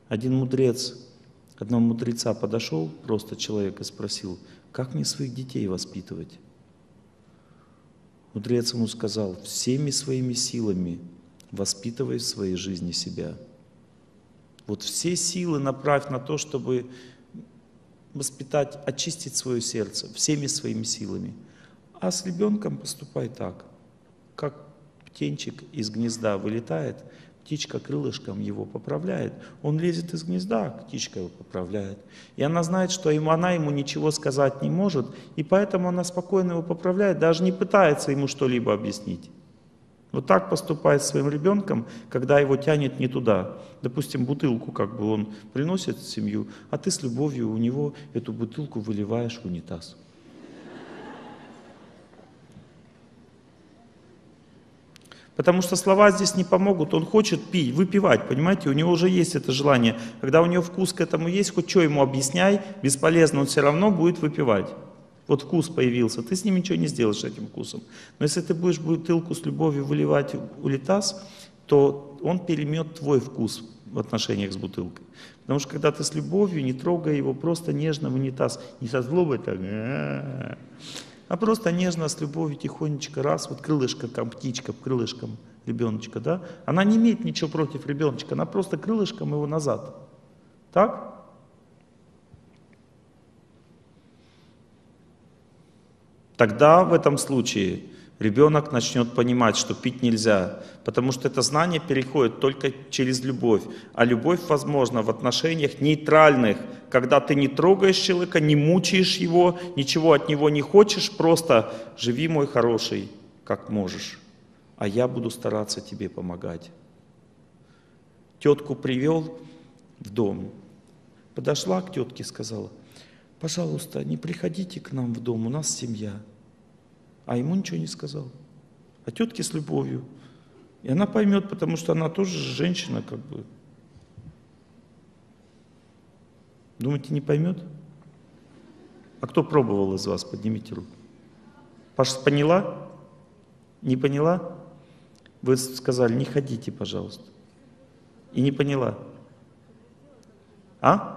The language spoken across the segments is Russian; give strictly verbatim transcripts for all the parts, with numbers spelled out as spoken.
Один мудрец, одного мудреца подошел, просто человек, и спросил: как мне своих детей воспитывать? Мудрец ему сказал: всеми своими силами воспитывай в своей жизни себя. Вот все силы направь на то, чтобы воспитать, очистить свое сердце всеми своими силами. А с ребенком поступай так, как птенчик из гнезда вылетает, птичка крылышком его поправляет, он лезет из гнезда, птичка его поправляет. И она знает, что ему, она ему ничего сказать не может, и поэтому она спокойно его поправляет, даже не пытается ему что-либо объяснить. Вот так поступает с своим ребенком, когда его тянет не туда. Допустим, бутылку как бы он приносит в семью, а ты с любовью у него эту бутылку выливаешь в унитаз. Потому что слова здесь не помогут, он хочет пить, выпивать, понимаете, у него уже есть это желание. Когда у него вкус к этому есть, хоть что ему объясняй, бесполезно, он все равно будет выпивать. Вот вкус появился, ты с ним ничего не сделаешь, этим вкусом. Но если ты будешь бутылку с любовью выливать в унитаз, то он перемет твой вкус в отношениях с бутылкой. Потому что когда ты с любовью, не трогай его, просто нежно в унитаз, не со злобой так, а просто нежно, с любовью, тихонечко, раз, вот крылышко, там птичка, крылышком ребеночка, да, она не имеет ничего против ребеночка, она просто крылышком его назад. Так? Тогда в этом случае ребенок начнет понимать, что пить нельзя, потому что это знание переходит только через любовь. А любовь возможна в отношениях нейтральных, когда ты не трогаешь человека, не мучаешь его, ничего от него не хочешь, просто живи, мой хороший, как можешь, а я буду стараться тебе помогать. Тетку привел в дом, подошла к тетке и сказала: пожалуйста, не приходите к нам в дом, у нас семья. А ему ничего не сказал. А тетке с любовью. И она поймет, потому что она тоже женщина, как бы. Думаете, не поймет? А кто пробовал из вас? Поднимите руку. Паша, поняла? Не поняла? Вы сказали: не ходите, пожалуйста. И не поняла. А?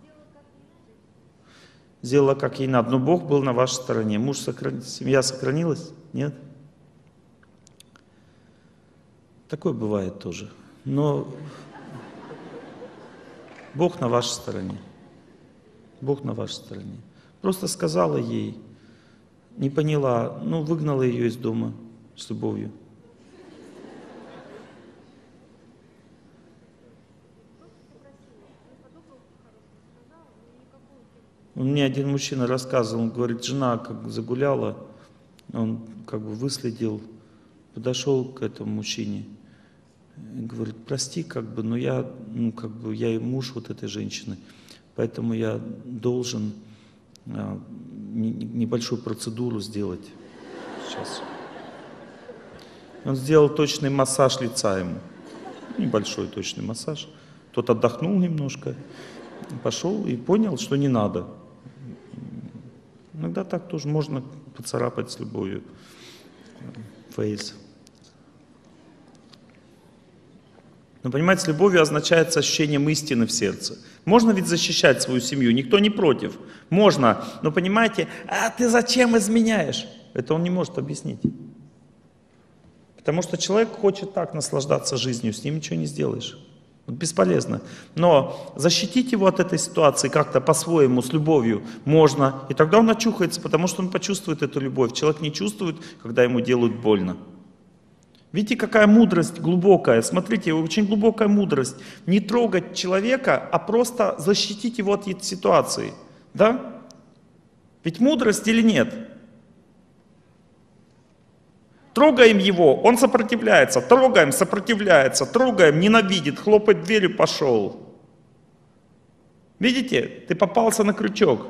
Сделала как ей надо, но Бог был на вашей стороне. Муж сохран... Семья сохранилась? Нет? Такое бывает тоже. Но Бог на вашей стороне. Бог на вашей стороне. Просто сказала ей, не поняла, ну выгнала ее из дома с любовью. Мне один мужчина рассказывал, он говорит, жена как загуляла, он как бы выследил, подошел к этому мужчине и говорит: прости, как бы, но я, ну, как бы, я и муж вот этой женщины, поэтому я должен а, не, небольшую процедуру сделать сейчас. Он сделал точный массаж лица ему, небольшой точный массаж. Тот отдохнул немножко, пошел и понял, что не надо. Иногда так тоже можно поцарапать с любовью фейс. Но понимаете, с любовью означает с ощущением истины в сердце. Можно ведь защищать свою семью, никто не против. Можно, но понимаете, а ты зачем изменяешь? Это он не может объяснить. Потому что человек хочет так наслаждаться жизнью, с ним ничего не сделаешь. Бесполезно. Но защитить его от этой ситуации как-то по-своему, с любовью можно. И тогда он очухается, потому что он почувствует эту любовь. Человек не чувствует, когда ему делают больно. Видите, какая мудрость глубокая. Смотрите, очень глубокая мудрость. Не трогать человека, а просто защитить его от этой ситуации. Да? Ведь мудрость или нет? Трогаем его, он сопротивляется, трогаем, сопротивляется, трогаем, ненавидит, хлопает дверью, пошел. Видите, ты попался на крючок.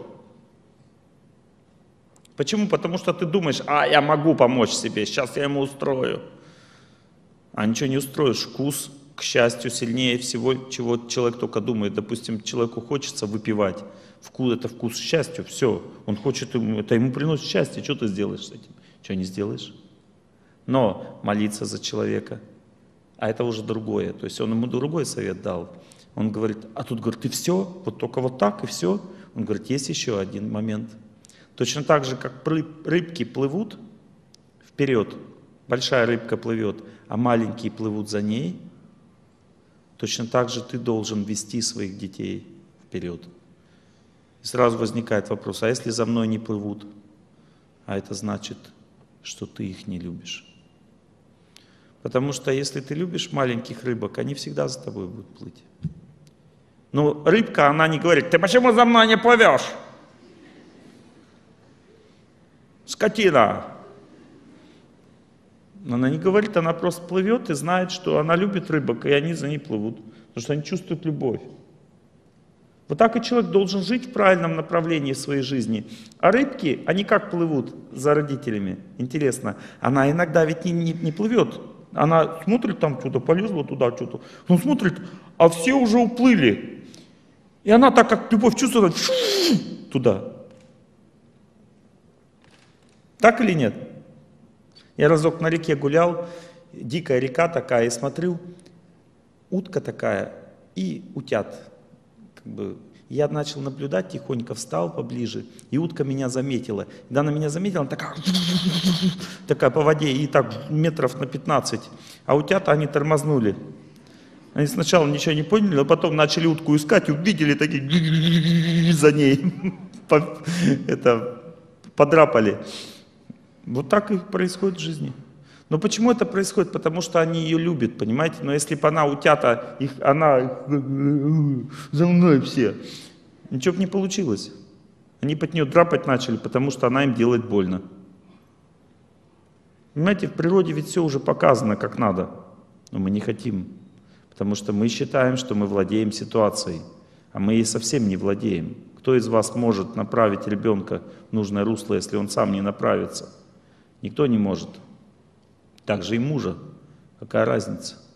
Почему? Потому что ты думаешь, а я могу помочь себе, сейчас я ему устрою. А ничего не устроишь, вкус, к счастью, сильнее всего, чего человек только думает. Допустим, человеку хочется выпивать, вкус, это вкус к счастью, все, он хочет, это ему приносит счастье, что ты сделаешь с этим? Что не сделаешь? Но молиться за человека, а это уже другое. То есть он ему другой совет дал. Он говорит, а тут говорит, и все, вот только вот так и все. Он говорит, есть еще один момент. Точно так же, как рыбки плывут вперед, большая рыбка плывет, а маленькие плывут за ней, точно так же ты должен вести своих детей вперед. И сразу возникает вопрос, а если за мной не плывут? А это значит, что ты их не любишь. Потому что если ты любишь маленьких рыбок, они всегда за тобой будут плыть. Но рыбка, она не говорит, ты почему за мной не плывешь? Скотина. Она не говорит, она просто плывет и знает, что она любит рыбок, и они за ней плывут. Потому что они чувствуют любовь. Вот так и человек должен жить в правильном направлении в своей жизни. А рыбки, они как плывут за родителями? Интересно. Она иногда ведь не, не, не плывет. Она смотрит там что-то, полезла туда что-то. Он смотрит, а все уже уплыли. И она так как любовь чувствует, туда. Так или нет? Я разок на реке гулял, дикая река такая, и смотрю, утка такая и утят. Как бы, я начал наблюдать, тихонько встал поближе, и утка меня заметила. Когда она меня заметила, она такая, такая по воде, и так метров на пятнадцать. А утята, они тормознули. Они сначала ничего не поняли, но потом начали утку искать, и увидели такие за ней. Это, подрапали. Вот так и происходит в жизни. Но почему это происходит? Потому что они ее любят, понимаете? Но если бы она утята, их, она за мной все, ничего бы не получилось. Они под нее драпать начали, потому что она им делает больно. Понимаете, в природе ведь все уже показано как надо, но мы не хотим. Потому что мы считаем, что мы владеем ситуацией, а мы ей совсем не владеем. Кто из вас может направить ребенка в нужное русло, если он сам не направится? Никто не может. Так же и мужа. Какая разница?